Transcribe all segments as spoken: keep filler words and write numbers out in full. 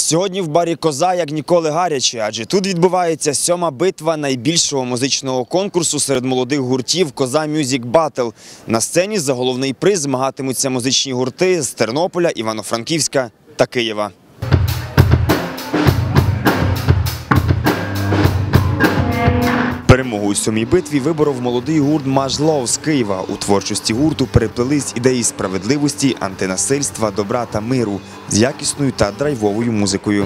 Сьогодні в барі «Коза» як ніколи гаряче, адже тут відбувається сьома битва найбільшого музичного конкурсу серед молодих гуртів «Коза Мюзік Баттл». На сцені за головний приз змагатимуться музичні гурти з Тернополя, Івано-Франківська та Києва. Перемогу у сьомій битві виборов молодий гурт «Мажлов» з Києва. У творчості гурту переплелись ідеї справедливості, антинасильства, добра та миру з якісною та драйвовою музикою.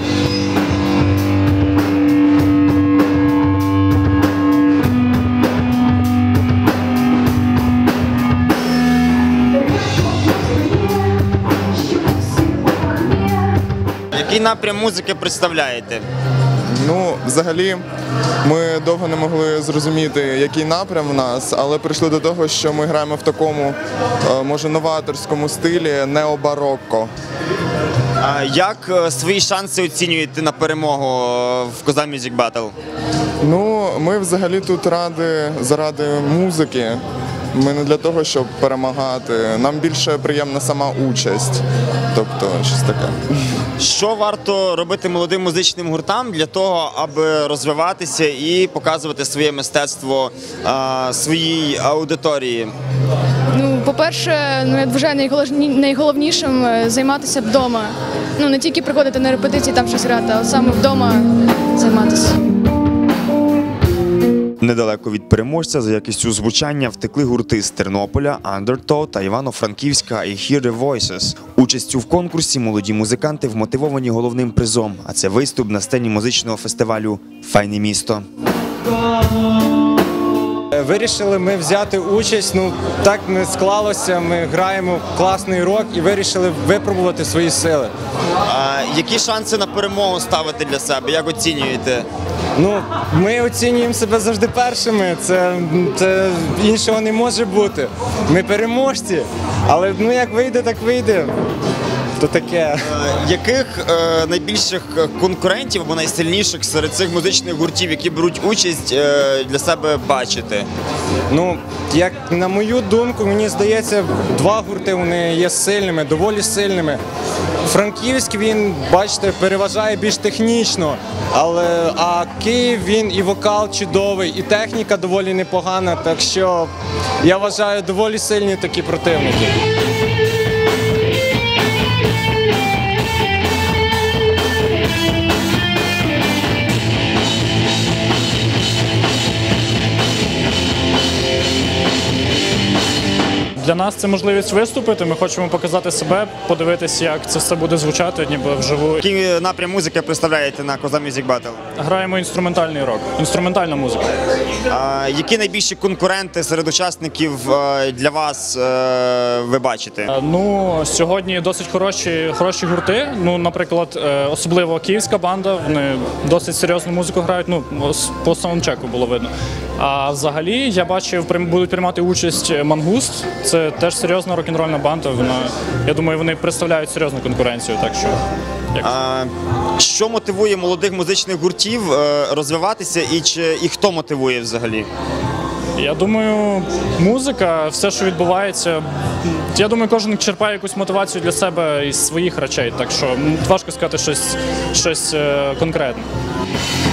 Який напрям музики представляєте? Ну, взагалі, ми довго не могли зрозуміти, який напрям в нас, але прийшли до того, що ми граємо в такому, може, новаторському стилі необарокко. А як свої шанси оцінюєте на перемогу в «Коза Мюзік Баттл»? Ну, ми взагалі тут ради, заради музики. Ми не для того, щоб перемагати. Нам більше приємна сама участь. Тобто, щось таке. Що варто робити молодим музичним гуртам для того, аби розвиватися і показувати своє мистецтво а, своїй аудиторії? Ну, по-перше, ну, я вважаю найголовнішим займатися вдома. Ну, не тільки приходити на репетиції, там щось грати, а саме вдома займатися. Недалеко від переможця за якістю звучання втекли гурти з Тернополя, Undertow та Івано-Франківська I Hear the Voices. Участю в конкурсі молоді музиканти вмотивовані головним призом, а це виступ на сцені музичного фестивалю «Файне місто». Вирішили ми взяти участь, ну так не склалося, ми граємо класний рок і вирішили випробувати свої сили. А які шанси на перемогу ставити для себе, як оцінюєте? Ну, ми оцінюємо себе завжди першими, це, це іншого не може бути. Ми переможці, але ну як вийде, так вийде. То таке. Яких е, найбільших конкурентів або найсильніших серед цих музичних гуртів, які беруть участь, е, для себе бачите? Ну, як на мою думку, мені здається, два гурти вони є сильними, доволі сильними. Франківськ, він, бачите, переважає більш технічно, але, а Київ, він і вокал чудовий, і техніка доволі непогана, так що я вважаю, доволі сильні такі противники. Для нас це можливість виступити, ми хочемо показати себе, подивитися, як це все буде звучати, ніби вживу. Який напрям музики представляєте на «Коза Мюзік Баттл»? Граємо інструментальний рок, інструментальна музика. А які найбільші конкуренти серед учасників для вас ви бачите? Ну, сьогодні досить хороші, хороші гурти, ну, наприклад, особливо київська банда, вони досить серйозну музику грають, ну, по саундчеку було видно. А взагалі, я бачив, будуть приймати участь «Мангуст». Це теж серйозна рок-н-рольна банда. Вона, я думаю, вони представляють серйозну конкуренцію. Так що, як... а, що мотивує молодих музичних гуртів розвиватися і, чи, і хто мотивує взагалі? Я думаю, музика, все, що відбувається, я думаю, кожен черпає якусь мотивацію для себе із своїх речей. Так що важко сказати щось, щось конкретне.